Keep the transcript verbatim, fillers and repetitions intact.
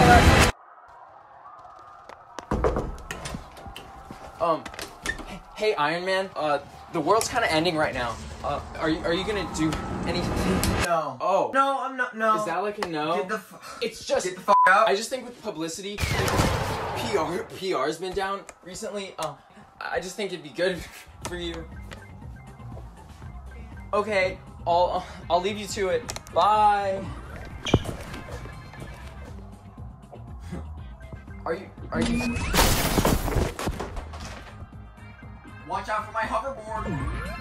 Bye. Um, hey, Iron Man, uh, the world's kind of ending right now. Uh, are you, are you gonna do anything? No. Oh. No, I'm not, no. Is that like a no? Get the f- It's just, Get the f*** out. I just think with publicity, P R, P R's been down recently. Uh, I just think it'd be good for you. Okay, I'll, I'll leave you to it. Bye. Are you, are you? Watch out for my hoverboard.